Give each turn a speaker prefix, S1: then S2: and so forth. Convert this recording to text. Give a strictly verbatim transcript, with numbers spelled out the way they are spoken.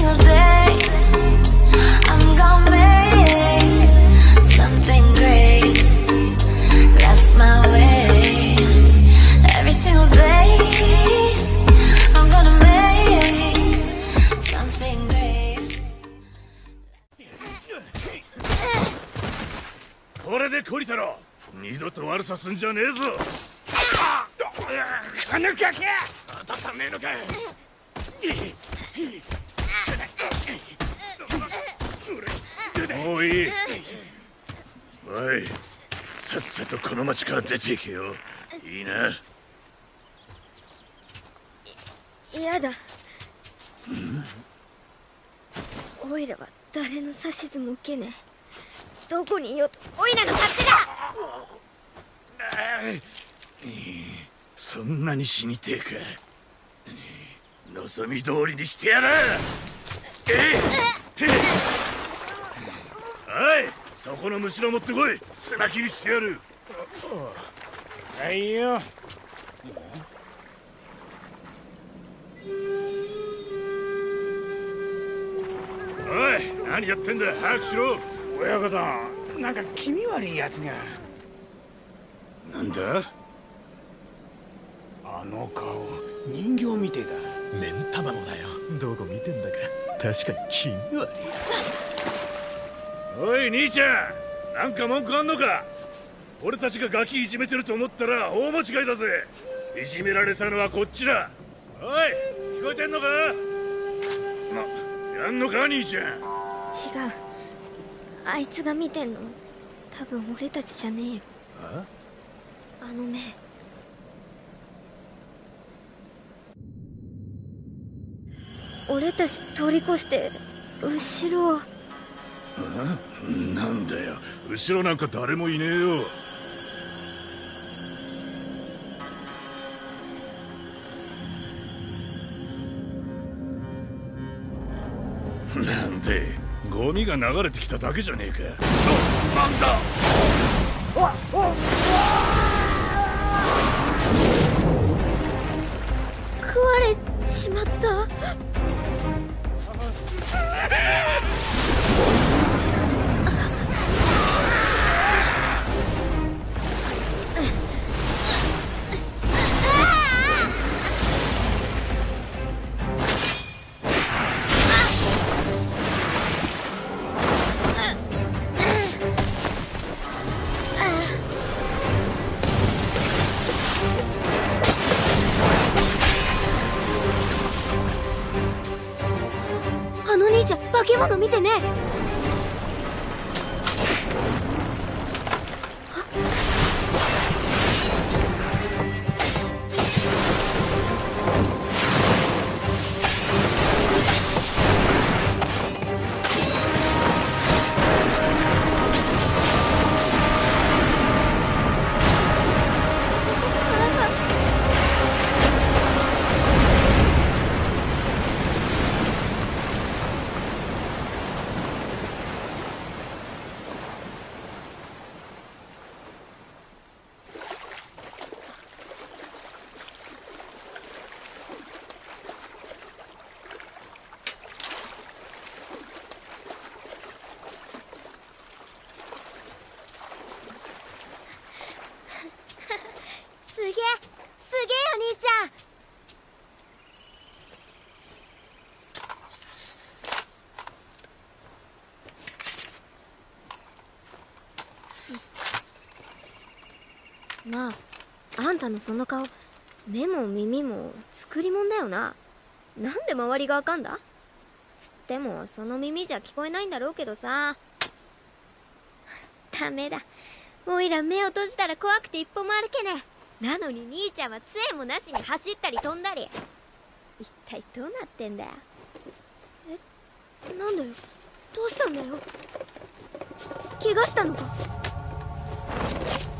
S1: single day I'm gonna make something great. That's my way. Every single day I'm gonna make something great.
S2: これで懲りたろ。二度と悪さすんじゃねえぞ。このガキ当たったねえのか。もういい。おい、さっさとこの町から出ていけよ。いいな。
S3: 嫌だ。オイラは誰の指図も受けねえ。どこにいようとオイラの勝手だ。
S2: そんなに死にてえか。望み通りにしてやる。おい、そこの虫の持ってこい。砂切りしてやる。
S4: はいよ。
S2: おい、何やってんだ。早くしろ。
S4: 親方、なんか気味悪いやつが。
S2: なんだ。
S4: あの顔、人形みてえだ。
S5: 目ん玉のだよ。どこ見てんだか。確かに気味悪い。
S2: おい兄ちゃん、なんか文句あんのか。俺たちがガキいじめてると思ったら大間違いだぜ。いじめられたのはこっちだ。おい、聞こえてんのか。な、やんのか兄ちゃん。
S3: 違う。あいつが見てんの多分俺たちじゃねえよ。
S2: あ
S3: あの目。俺たち通り越して後ろ。
S2: なんだよ、後ろなんか誰もいねえよ。なんでゴミが流れてきただけじゃねえか。なんだ。
S3: 食われちまった。あの兄ちゃん、化け物見てね。すげえ、すげえよ兄ちゃん。なあ、あんたのその顔、目も耳も作り物だよな。なんで周りがあかんだ。でもその耳じゃ聞こえないんだろうけどさ。ダメだ、おいら目を閉じたら怖くて一歩も歩けねえ。なのに兄ちゃんは杖もなしに走ったり飛んだり。一体どうなってんだよ。え、なんだよ、どうしたんだよ。怪我したのか。